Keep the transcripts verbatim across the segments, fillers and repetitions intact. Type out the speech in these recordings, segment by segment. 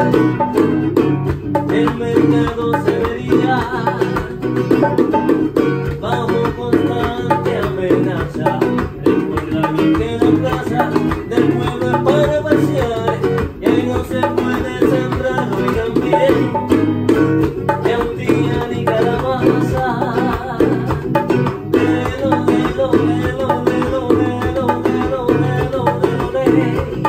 El mercado se vería bajo constante amenaza. Recuerda bien que la plaza del pueblo es para pasear y ahí no se puede sembrar, oigan bien, ni autilla ni calabaza. Lelo, lelo, lelo, lelo, lelo, lelo, lelo, lelo, lelo.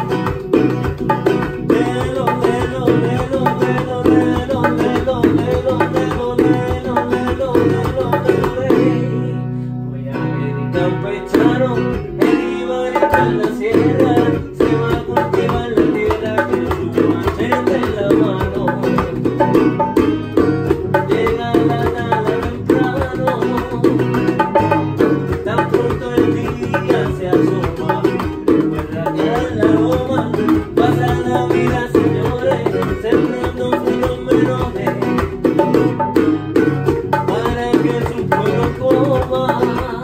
Campechano, el Ibarita en la sierra, se va a cultivar la tierra con su machete en la mano. Llega la nada temprano, tan pronto el día se asoma. Recuerda que en la loma pasa la vida, señores, sembrando frutos menores para que su pueblo coma.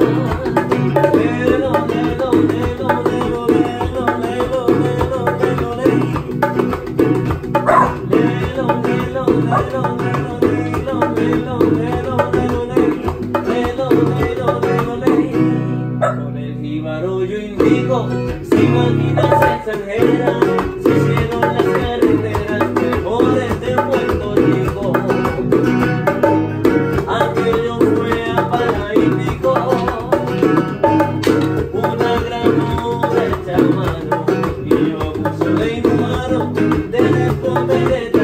Con el jíbaro yo indico, si máquinas extranjeras se hicieron las carreteras mejores de Puerto Rico. Aquello fue a Paraíso, una gran obra hecha a mano, y yo abuso de inhumano de despoder.